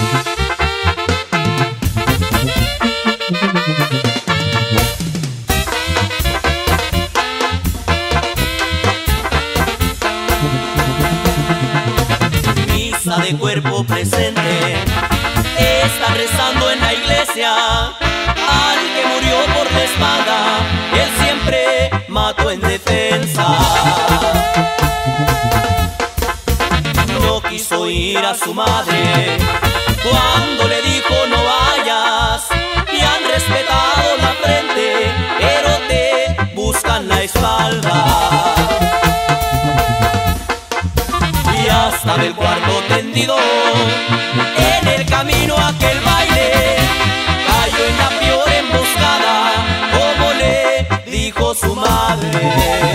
Misa de cuerpo presente, está rezando en la iglesia al que murió por la espada, él siempre mató en defensa. No quiso ir a su madre cuando le dijo no vayas, y han respetado la frente, pero te buscan la espalda. Y hasta del cuarto tendido, en el camino a aquel baile, cayó en la peor emboscada, como le dijo su madre.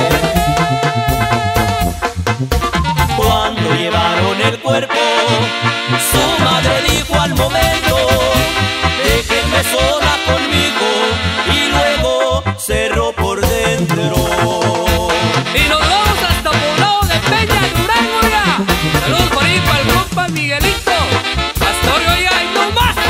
Cuando llevaron el cuerpo, su madre dijo al momento: déjenme sola conmigo, y luego cerró por dentro. Y nos vamos hasta Poblado de Peña, Durango, ya. Saludos por ahí para el compa Miguelito Pastorio, ya, y no más.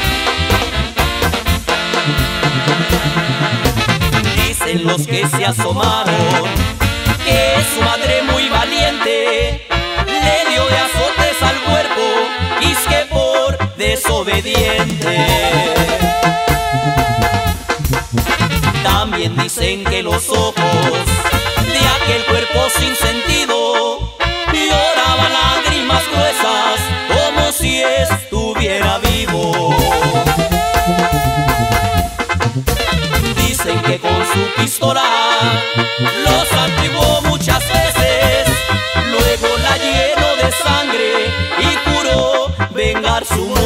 Dicen los que se asomaron que su madre muy valiente le dio de azotes al cuerpo, y es que por desobediente. También dicen que los ojos de aquel cuerpo sin sentido lloraban lágrimas gruesas, como si estuviera vivo. Dicen que con su pistola los antiguó muchas veces, luego la llenó de sangre y juró vengar su